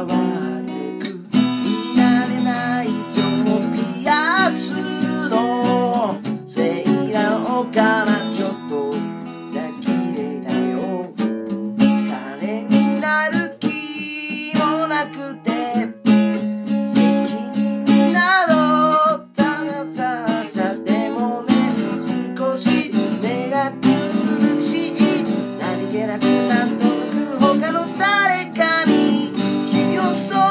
ってく見慣れないそのピアスのせいなのかな。ちょっと綺麗だよ。金になる気もなくて責任などたださでもね少し目が苦しい。何気なくなんとなく他の誰かに君をそう